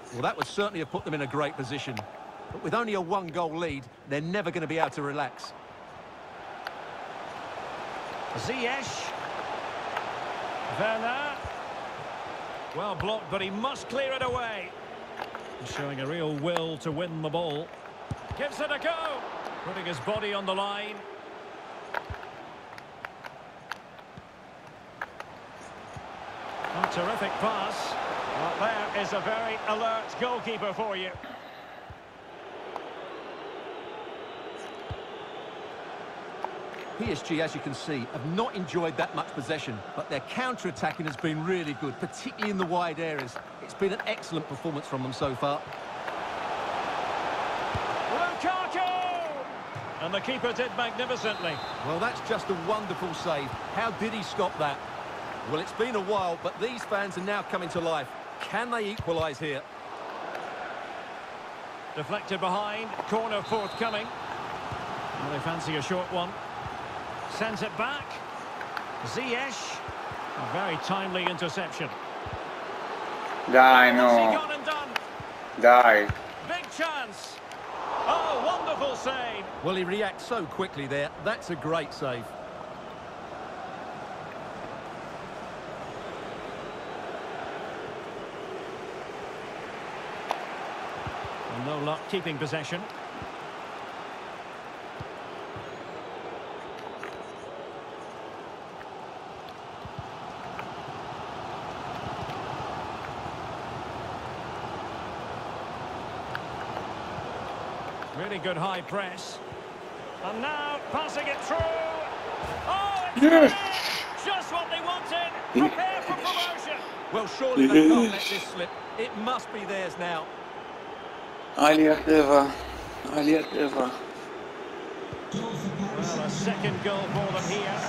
Well, that would certainly have put them in a great position. But with only a one-goal lead, they're never going to be able to relax. Ziyech. Werner. Well blocked, but he must clear it away. He's showing a real will to win the ball. Gives it a go. Putting his body on the line. A terrific pass. Well, there is a very alert goalkeeper for you. PSG, as you can see, have not enjoyed that much possession, but their counter-attacking has been really good, particularly in the wide areas. It's been an excellent performance from them so far. Lukaku! And the keeper did magnificently. Well, that's just a wonderful save. How did he stop that? Well, it's been a while, but these fans are now coming to life. Can they equalise here? Deflected behind, corner forthcoming. Well, they fancy a short one. Sends it back. Ziyech. A very timely interception. Die, What's he no. gone and done? Die. Big chance. Oh, wonderful save. Well, he reacts so quickly there. That's a great save. And no luck keeping possession. Really good high press. And now passing it through. Oh, it's Yes. just what they wanted. Prepare for promotion. Well, surely they can't let this slip. It must be theirs now. עליית רבע. עליית רבע. Well, a second goal for them here.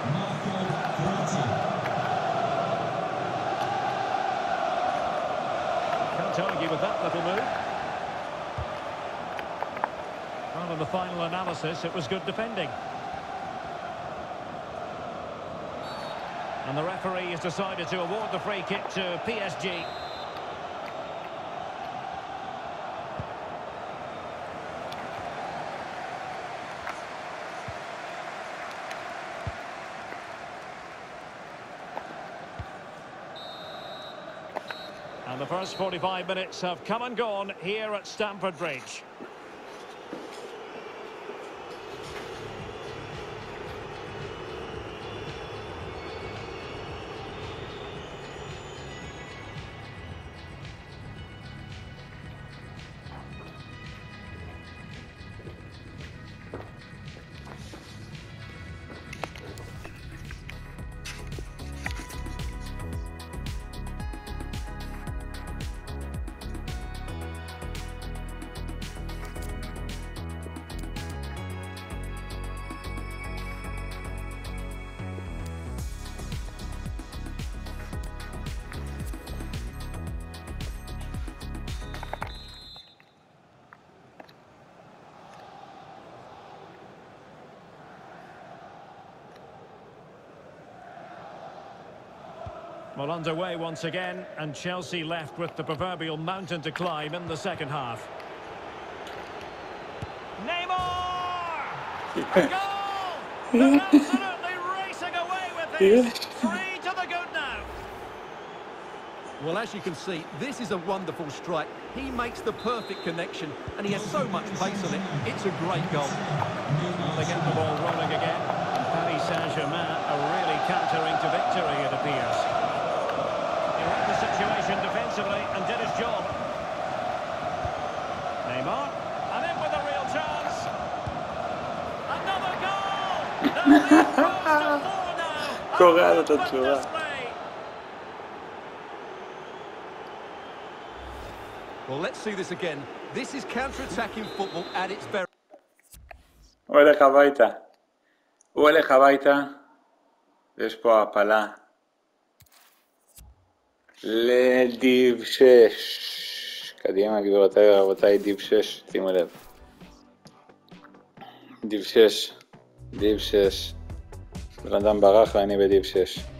Can't argue with that little move. Well, in the final analysis, it was good defending. And the referee has decided to award the free kick to PSG. And the first 45 minutes have come and gone here at Stamford Bridge. Well, underway once again, and Chelsea left with the proverbial mountain to climb in the second half. Neymar! A goal! They're absolutely racing away with this. 3 to the good now. Well, as you can see, this is a wonderful strike. He makes the perfect connection, and he has so much pace on it. It's a great goal. They get the ball rolling again. Paris Saint-Germain are really cantering to victory, it appears. He read the situation defensively and did his job. Neymar, and in with a real chance. Another goal! The lead goes to 4 now. קורע את התשובה. Well, let's see this again. This is counter-attacking football at its very... הוא הולך הביתה. הוא הולך הביתה. ויש פה הפלה. לדיב 6. קדימה גבירותיי ורבותיי, דיב 6. שימו לב. דיב 6. דיב 6. בן אדם ברח ואני בדיב 6.